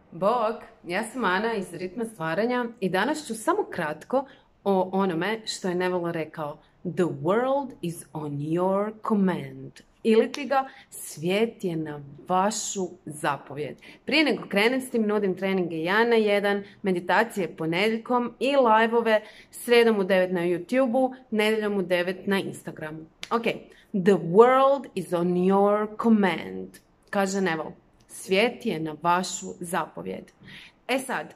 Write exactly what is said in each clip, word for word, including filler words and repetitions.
Bog, ja sam Ana iz Ritma stvaranja i danas ću samo kratko o onome što je Neville rekao. The world is on your command. Ili ti ga, svijet je na vašu zapovjed. Prije nego krenem s tim, nudim treninge jedan na jedan, meditacije ponedjeljkom i live-ove sredom u devet na YouTube-u, nedjeljom u devet na Instagramu. Ok, the world is on your command, kaže Neville. Svijet je na vašu zapovjed. E sad,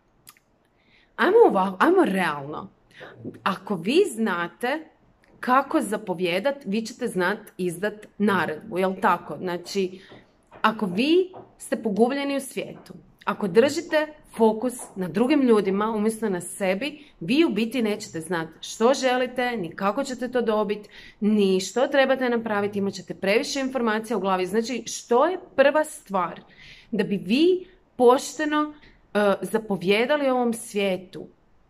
ajmo ovako, ajmo realno. Ako vi znate kako zapovjedat, vi ćete znati izdat naredbu, jel tako? Znači, ako vi ste pogubljeni u svijetu, ako držite fokus na drugim ljudima umjesto na sebi, vi u biti nećete znati što želite, ni kako ćete to dobiti, ni što trebate napraviti, imat ćete previše informacija u glavi. Znači, što je prva stvar da bi vi pošteno uh, zapovjedali ovom svijetu?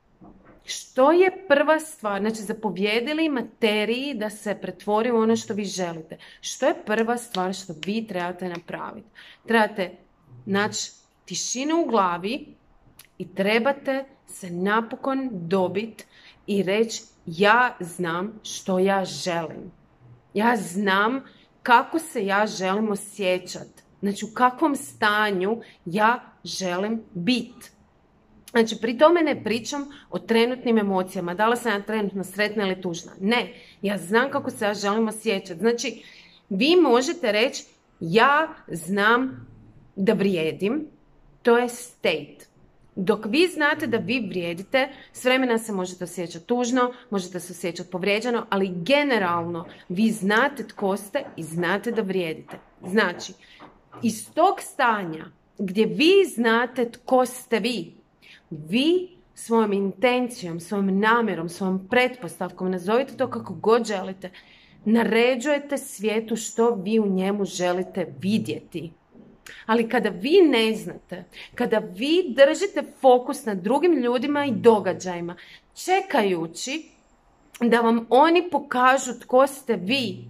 Što je prva stvar? Znači, zapovjedili materiji da se pretvori u ono što vi želite. Što je prva stvar što vi trebate napraviti? Trebate naći tišinu u glavi i trebate se napokon dobiti i reći ja znam što ja želim. Ja znam kako se ja želim osjećati. Znači, u kakvom stanju ja želim biti. Znači, pri tome ne pričam o trenutnim emocijama. Da li sam ja trenutno sretna ili tužna? Ne. Ja znam kako se ja želim osjećati. Znači, vi možete reći ja znam da vrijedim. To je state. Dok vi znate da vi vrijedite, s vremena se možete osjećati tužno, možete se osjećati povrijeđeno, ali generalno vi znate tko ste i znate da vrijedite. Znači, iz tog stanja gdje vi znate tko ste vi, vi svojom intencijom, svojom namjerom, svojom pretpostavkom, nazovite to kako god želite, naređujete svijetu što vi u njemu želite vidjeti. Ali kada vi ne znate, kada vi držite fokus na drugim ljudima i događajima, čekajući da vam oni pokažu tko ste vi,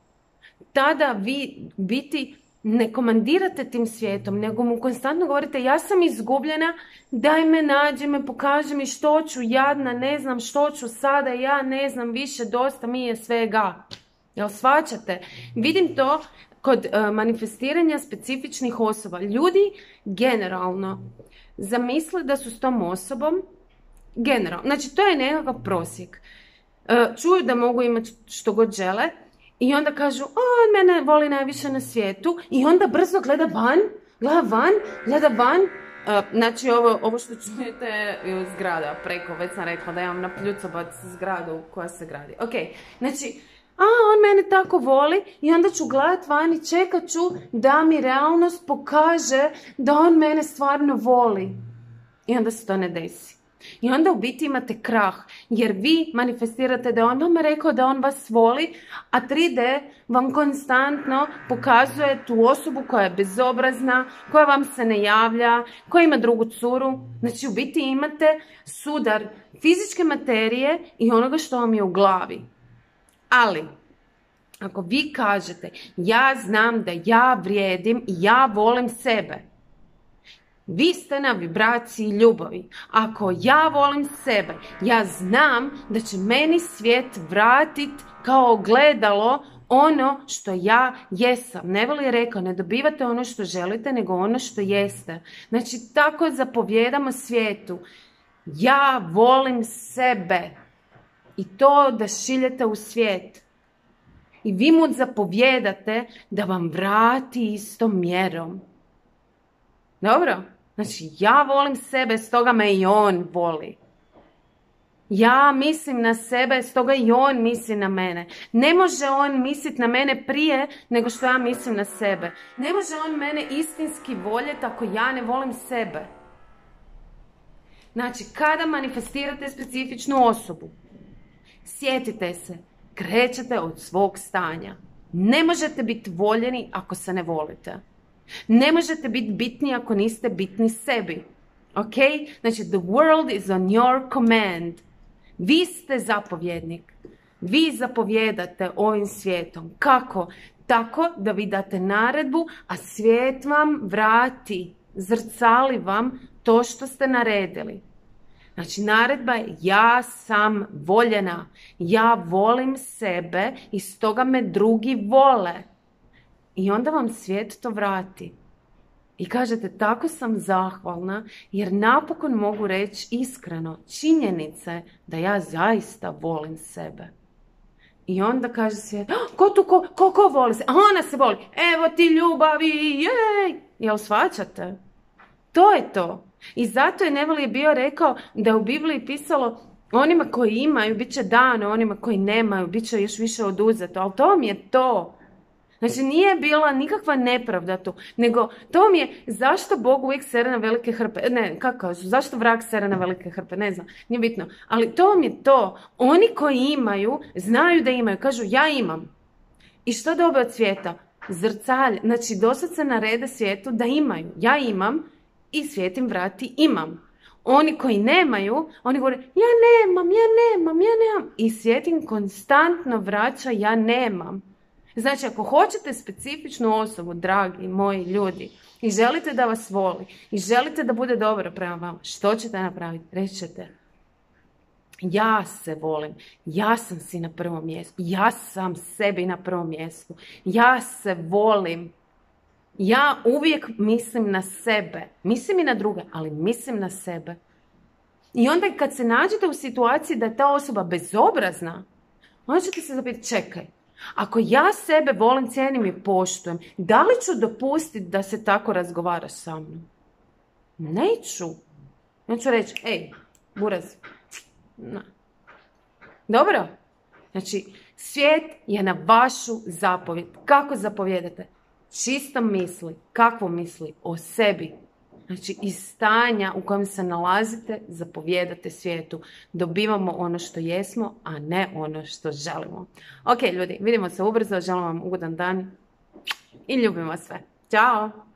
tada vi biti ne komandirate tim svijetom, nego mu konstantno govorite ja sam izgubljena, daj me, nađi me, pokaži mi što ću, jadna, ne znam što ću sada, ja ne znam više, dosta mi je svega. Jel shvaćate? Vidim to kod uh, manifestiranja specifičnih osoba. Ljudi generalno zamisle da su s tom osobom, generalno, znači to je nekakav prosjek. Uh, čuju da mogu imati što god žele, i onda kažu, o, on mene voli najviše na svijetu. I onda brzo gleda van, gleda van, gleda van. Uh, znači, ovo, ovo što čujete je zgrada preko, već sam rekla da imam na Pljucovac zgradu koja se gradi. Ok, znači, a, on mene tako voli i onda ću gledat van i čekat ću da mi realnost pokaže da on mene stvarno voli. I onda se to ne desi. I onda u biti imate krah, jer vi manifestirate da on vam rekao da on vas voli, a tri D vam konstantno pokazuje tu osobu koja je bezobrazna, koja vam se ne javlja, koja ima drugu curu. Znači, u biti imate sudar fizičke materije i onoga što vam je u glavi. Ali, ako vi kažete, ja znam da ja vrijedim i ja volim sebe, vi ste na vibraciji ljubavi. Ako ja volim sebe, ja znam da će meni svijet vratiti kao ogledalo ono što ja jesam. Neville je rekao, ne dobivate ono što želite, nego ono što jeste. Znači, tako zapovjedamo svijetu. Ja volim sebe. I to da šiljete u svijet. I vi mu zapovjedate da vam vrati istom mjerom. Dobro? Znači, ja volim sebe, stoga me i on voli. Ja mislim na sebe, stoga i on misli na mene. Ne može on misliti na mene prije nego što ja mislim na sebe. Ne može on mene istinski voljeti ako ja ne volim sebe. Znači, kada manifestirate specifičnu osobu, sjetite se, krećete od svog stanja. Ne možete biti voljeni ako se ne volite. Ne možete biti bitni ako niste bitni sebi. Ok? Znači, the world is on your command. Vi ste zapovjednik. Vi zapovjedate ovim svijetom. Kako? Tako da vi date naredbu, a svijet vam vrati. zrcali vam to što ste naredili. Znači, naredba je ja sam voljena, ja volim sebe i stoga me drugi vole. I onda vam svijet to vrati. I kažete, tako sam zahvalna jer napokon mogu reći iskreno, činjenica je da ja zaista volim sebe. I onda kaže svijet, ko tu, ko, ko, ko voli se? A ona se voli, evo ti ljubavi, jej! Jel shvaćate? To je to. I zato je Neville bio rekao da je u Bibliji pisalo onima koji imaju, bit će dano, onima koji nemaju, bit će još više oduzeto. Ali to mi je to. Znači, nije bila nikakva nepravda tu, nego to mi je zašto Bog uvijek sere na velike hrpe. Ne, kako kažu, zašto vrag sere na velike hrpe, ne znam, nije bitno. Ali to mi je to. Oni koji imaju, znaju da imaju, kažu ja imam. I što dobe od svijeta? Zrcalj. Znači, dosad se narede svijetu da imaju. Ja imam i svijet im vrati imam. Oni koji nemaju, oni govore ja nemam, ja nemam, ja nemam. I svijet im konstantno vraća ja nemam. Znači, ako hoćete specifičnu osobu, dragi moji ljudi, i želite da vas voli, i želite da bude dobro prema vama, što ćete napraviti? Reći ćete, ja se volim, ja sam si na prvom mjestu, ja sam sebi na prvom mjestu, ja se volim, ja uvijek mislim na sebe, mislim i na druge, ali mislim na sebe. I onda kad se nađete u situaciji da je ta osoba bezobrazna, onda ćete se zapitati, čekaj, ako ja sebe volim, cijenim i poštujem, da li ću dopustiti da se tako razgovaraš sa mnom? Neću. Neću reći, ej, buraz. No. Dobro? Znači, svijet je na vašu zapovjed. Kako zapovjedate? Čisto misli. Kakvo misli? O sebi. Znači, iz stanja u kojem se nalazite, zapovjedate svijetu. Dobivamo ono što jesmo, a ne ono što želimo. Ok, ljudi, vidimo se ubrzo. Želim vam ugodan dan i ljubimo sve. Ćao!